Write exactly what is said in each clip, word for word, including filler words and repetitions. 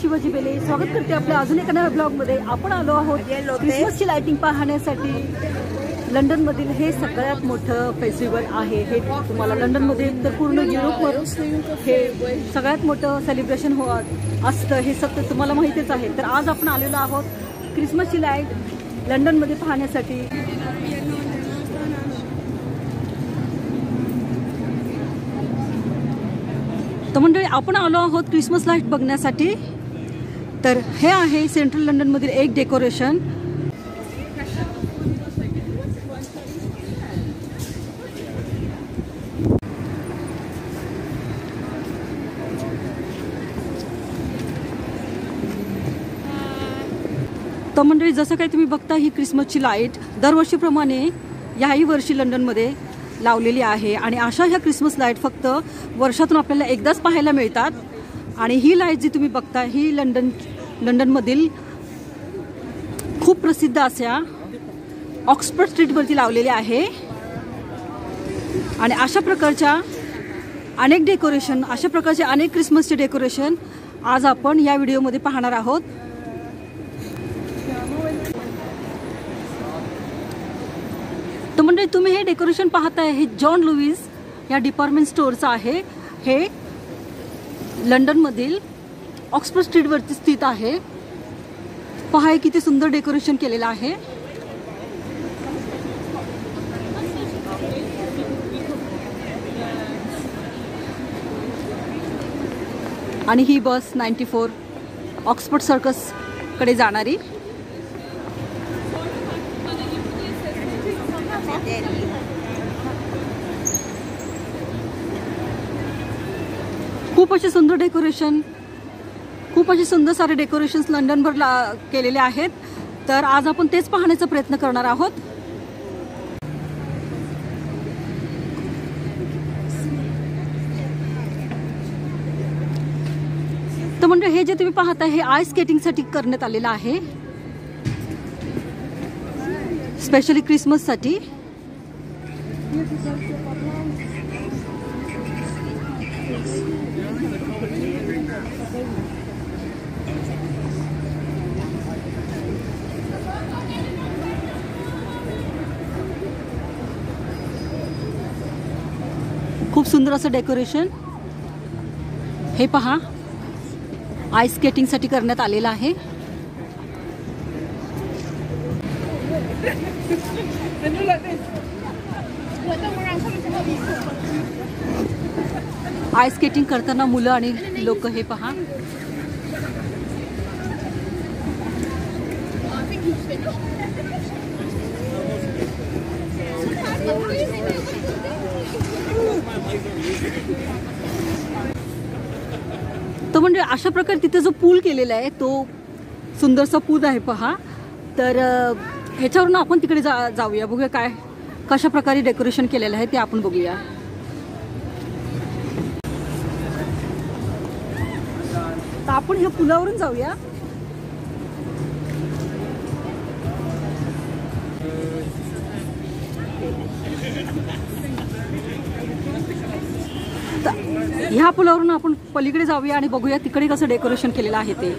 शिवाजी बेले स्वागत करते आपल्या अजून एका नव्या ब्लॉग मध्ये। आपण आलो आहोत क्रिसमसची लाइटिंग पाहण्यासाठी। लंडन मधील हे सगळ्यात मोठं फेस्टिवल आहे। हे तुम्हाला लंडन मध्ये तर पूर्ण युरोपवर हे सगळ्यात मोठं सेलिब्रेशन हो असतं हे सत्य तुम्हाला माहितीच आहे। तर आज आपण आलेलो आहोत क्रिसमसची लाईट लंडन मध्ये पाहण्यासाठी। तर मंडळी आपण आलो आहोत क्रिसमस लाईट बघण्यासाठी। तर हे आहे सेंट्रल लंडन मधील एक डेकोरेशन। तर मंडळी जसं काही तुम्ही बघता ही क्रिसमसची लाईट दरवर्षीप्रमाणे याही वर्षी लंडनमध्ये लावलेली आहे आणि अशा ह्या क्रिसमस लाईट फक्त वर्षातून आपल्याला एकदाच पाहायला मिळतात। आणि ही लाईट जी तुम्ही बघता ही लंडन लंडनमधील खूप प्रसिद्ध अशा ऑक्सफर्ड स्ट्रीटवरती लावलेली आहे। आणि अशा प्रकारच्या अनेक डेकोरेशन अशा प्रकारचे अनेक क्रिसमसचे डेकोरेशन आज आपण या व्हिडिओमध्ये पाहणार आहोत। तर म्हणजे तुम्ही हे डेकोरेशन पाहताय हे जॉन लुईस या डिपार्टमेंट स्टोअरचं आहे। हे लंडन मधील ऑक्सफर्ड स्ट्रीट वरती स्थित आहे। पहा किती सुंदर डेकोरेशन केलेलं आहे। आणि ही bus ninety four Oxford Circus कडे जाणारी। खूप असे सुंदर डेकोरेशन खूप असे सुंदर सारे डेकोरेशन्स लंडनभर केलेले आहेत। तर आज आपण तेच पाहण्याचा प्रयत्न करणार आहोत। तर म्हणजे हे जे तुम्ही पाहता हे आईस स्केटिंग साठी करण्यात आलेलं आहे, स्पेशली क्रिसमस साठी। खूप सुंदर असं डेकोरेशन हे पहा आईस स्केटिंग साठी करण्यात आलेलं आहे। आईस स्केटिंग करताना मुलं आणि लोक हे पहा। तर म्हणजे अशा प्रकारे तिथे जो पूल केलेला आहे तो सुंदरसा पूल आहे पहा। तर ह्याच्यावरून आपण तिकडे जा जाऊया बघूया काय कशा प्रकारे डेकोरेशन केलेलं आहे ते आपण बघूया। तर आपण ह्या पुलावरून जाऊया। ह्या पुलावरून आपण पलीकडे जाऊया आणि बघूया तिकडे कसं डेकोरेशन केलेलं आहे ते।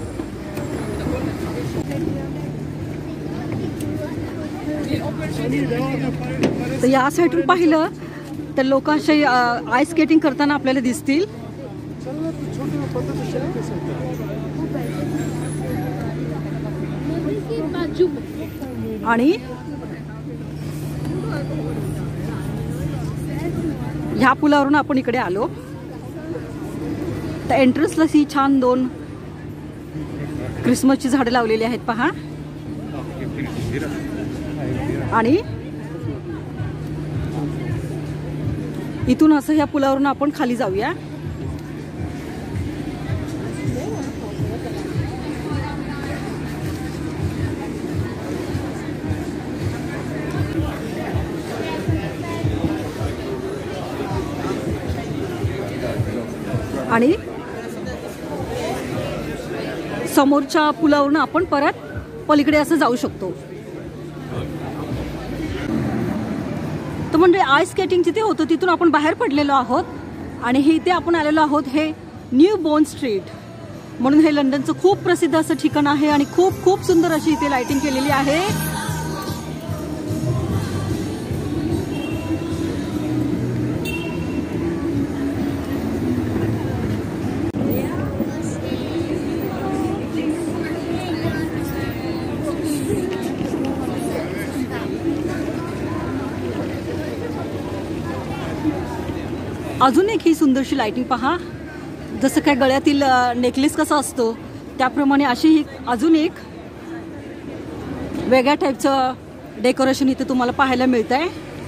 तर या साईडून पाहिलं तर लोक असे आईस स्केटिंग करताना आपल्याला दिसतील। आणि ह्या पुलावरून आपण इकडे आलो। तर एंट्रन्सला ही छान दोन क्रिसमसची झाडं लावलेली आहेत पहा। आणि इथून असं ह्या पुलावरून आपण खाली जाऊया। आणि समोरच्या पुलावरून आपण परत पलीकडे असं जाऊ शकतो। तर म्हणजे आईस स्केटिंग जिथे होतं तिथून आपण बाहेर पडलेलो आहोत आणि हे इथे आपण आलेलो आहोत हे न्यू बॉर्न स्ट्रीट। म्हणून हे लंडनचं खूप प्रसिद्ध असं ठिकाण आहे आणि खूप खूप सुंदर अशी इथे लाइटिंग केलेली आहे. अजून एक ही सुंदरशी लाइटिंग पहा. जसं काय गळ्यातील नेकलेस कसा असतो त्याप्रमाणे अशी ही अजून एक वेगळ्या टाईपचं डेकोरेशन इथे तुम्हाला पाहायला मिळतंय.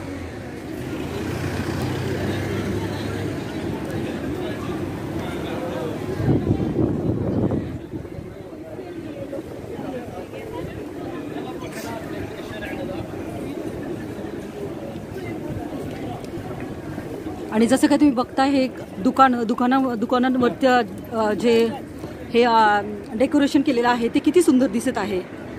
आणि जसं काय तुम्ही बघताय हे दुकान दुकाना दुकानांवरती जे हे डेकोरेशन केलेलं आहे ते किती सुंदर दिसत आहे.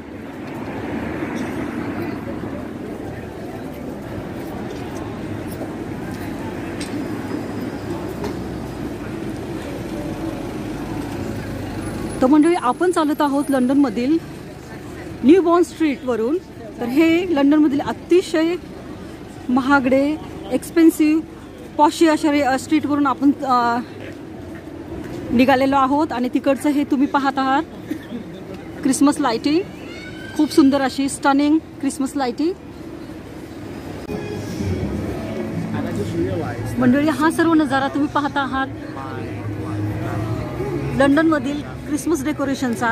तर मंडळी आपण चालत आहोत लंडनमधील न्यू बॉर्न स्ट्रीटवरून. तर हे लंडनमधील अतिशय महागडे एक्सपेन्सिव्ह पॉशी अशा स्ट्रीटवरून आपण निघालेलो आहोत. आणि तिकडचं हे तुम्ही पाहत आहात क्रिसमस लाइटिंग, खूप सुंदर अशी स्टनिंग क्रिसमस लाइटिंग. मंडळी हा सर्व नजारा तुम्ही पाहत आहात लंडनमधील क्रिसमस डेकोरेशनचा.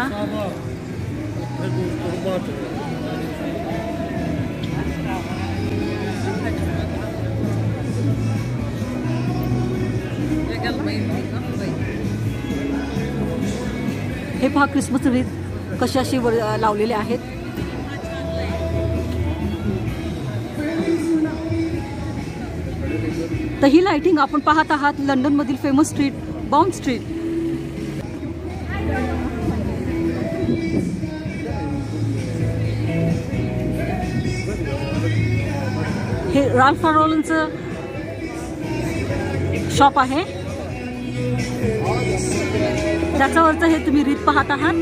हे पहा क्रिसमस ट्री कशी अशी लावलेले आहेत. तर ही लाइटिंग आपण पाहत आहात लंडनमधील फेमस स्ट्रीट बाउंड स्ट्रीट. हे राल्फ लॉरेनचं शॉप आहे. त्याच्यावरचं हे तुम्ही रीत पाहत आहात.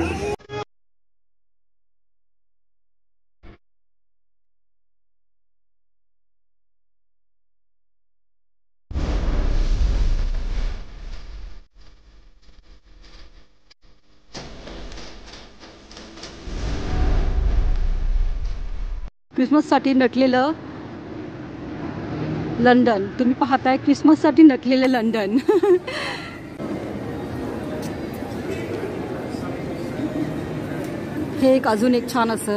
क्रिसमससाठी नटलेलं लंडन तुम्ही पाहताय. क्रिसमससाठी नटलेलं लंडन. हे एक अजून एक छान असं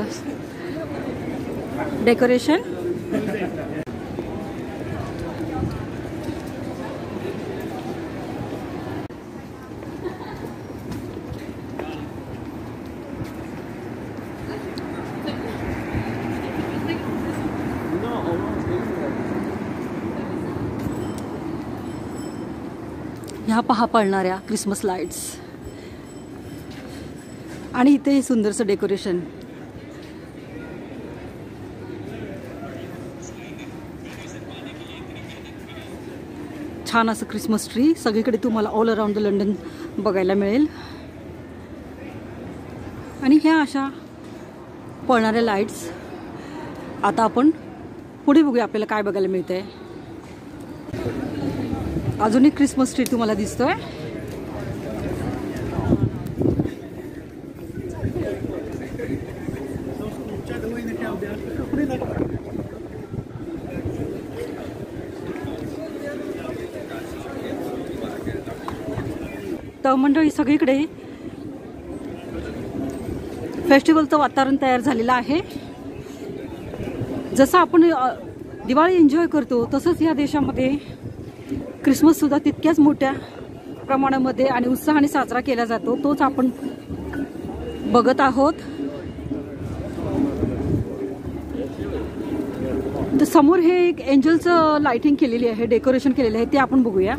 डेकोरेशन. ह्या पहा पळणाऱ्या क्रिसमस लाईट्स आणि इथे हे सुंदरसं डेकोरेशन. छान असं क्रिसमस ट्री सगळीकडे तुम्हाला ऑल अराउंड द लंडन बघायला मिळेल. आणि ह्या अशा पळणाऱ्या लाईट्स. आता आपण पुढे बघूया आपल्याला काय बघायला मिळतंय. अजून एक क्रिसमस ट्री तुम्हाला दिसतोय. तर मंडळी सगळीकडे फेस्टिवलचं वातावरण तयार झालेलं आहे. जसं आपण दिवाळी एन्जॉय करतो तसंच या देशामध्ये क्रिसमस सुद्धा तितक्याच मोठ्या प्रमाणामध्ये आणि उत्साहाने साजरा केला जातो. तोच आपण बघत आहोत. तर समोर हे एक एंजलचं लाइटिंग केलेली आहे, डेकोरेशन केलेलं आहे, ते आपण बघूया.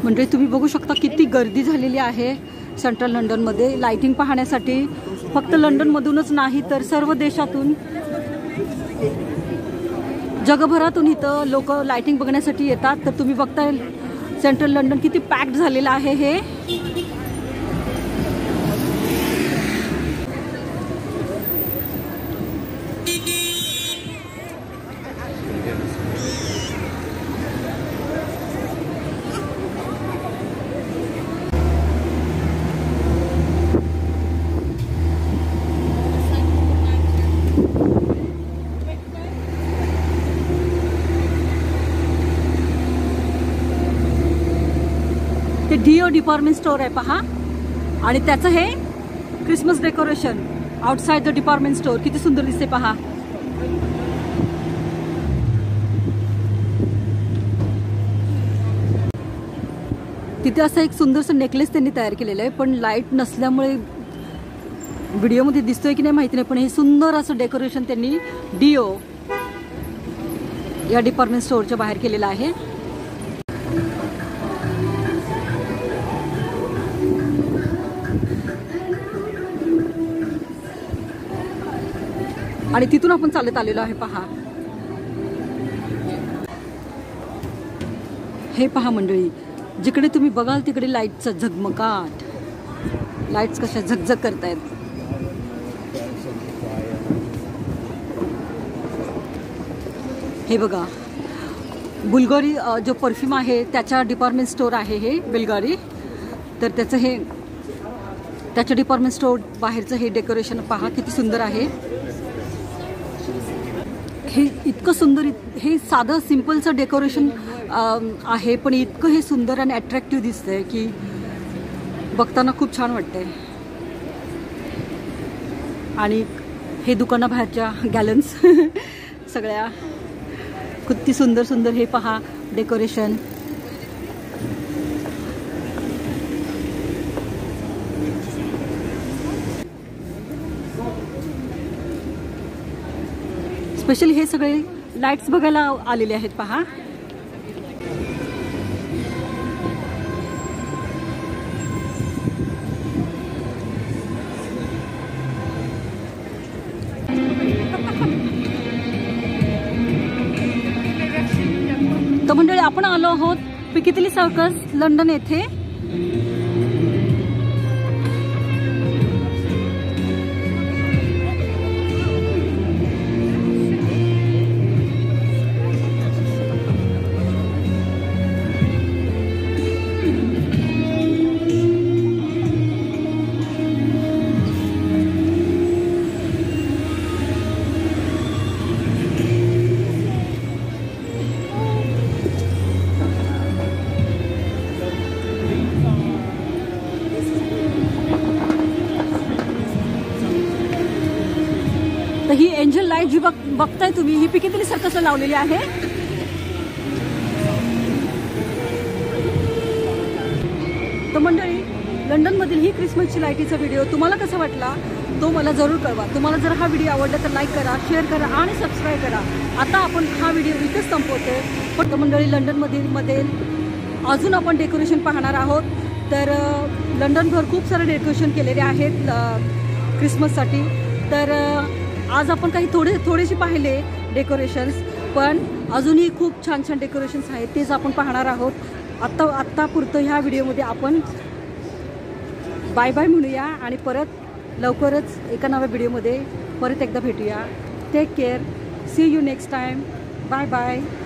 म्हणजे तुम्ही बघू शकता किती गर्दी झालेली आहे सेंट्रल लंडनमध्ये लाइटिंग पाहण्यासाठी. फक्त लंडनमधूनच नाही तर सर्व देशातून, जगभरातून इथं लोक लाइटिंग बघण्यासाठी येतात. तर तुम्ही बघताय सेंट्रल लंडन किती पॅक्ड झालेलं आहे हे. ते डिओ डिपार्टमेंट स्टोर आहे पहा, आणि त्याचं हे Christmas decoration outside the department store किती सुंदर दिसते पहा. तिथे असं एक सुंदरसं नेकलेस त्यांनी तयार केलेलं आहे, पण लाईट नसल्यामुळे व्हिडिओमध्ये दिसतोय की नाही माहिती नाही, पण हे सुंदर असं डेकोरेशन त्यांनी डिओ या डिपार्टमेंट स्टोअरच्या बाहेर केलेलं आहे. आणि तिथून आपण चालत आलेलो आहे पहा. हे पहा मंडळी, जिकडे तुम्ही बघाल तिकडे लाईटचा झगमगाट, लाईट्स कशा झगझग करतायत. हे बघा, बुल्गारी जो परफ्यूम आहे त्याच्या डिपार्टमेंट स्टोर आहे हे बुल्गारी. तर त्याचं हे त्याच्या डिपार्टमेंट स्टोर बाहेरचं हे डेकोरेशन पहा किती सुंदर आहे. हे इतकं सुंदर, हे साधं सिंपलचं डेकोरेशन आहे, पण इतकं हे सुंदर आणि अट्रॅक्टिव्ह दिसतंय की बघताना खूप छान वाटतंय. आणि हे दुकानाबाहेरच्या गॅलन्स सगळ्या किती सुंदर सुंदर हे पहा डेकोरेशन. स्पेशली हे सगळे लाईट्स बघायला आलेले आहेत पहा. तर मंडळी, आपण आलो आहोत पिकेटिली सर्कस लंडन येथे. तर ही एंजल लाईट जी बघ बघताय तुम्ही, ही पिकेटिली सर्कसला लावलेली आहे. तर मंडळी, लंडनमधील ही क्रिसमसची लाईटीचा व्हिडिओ तुम्हाला कसा वाटला तो मला जरूर कळवा. तुम्हाला जर हा व्हिडिओ आवडला तर लाईक करा, शेअर करा आणि सबस्क्राईब करा. आता आपण हा व्हिडिओ इथेच संपवतोय. पण मंडळी, लंडनमधील मध्ये अजून आपण डेकोरेशन पाहणार आहोत. तर लंडनभर खूप सारे डेकोरेशन केलेले आहेत क्रिसमससाठी. तर आज आपण काही थोडे थोडेसे पाहिले डेकोरेशन्स, पण अजूनही खूप छान छान डेकोरेशन्स आहेत, तेच आपण पाहणार आहोत. आत्ता आत्तापुरतं ह्या व्हिडिओमध्ये आपण बाय बाय म्हणूया आणि परत लवकरच एका नव्या व्हिडिओमध्ये परत एकदा भेटूया. Take care, see you next time. Bye bye.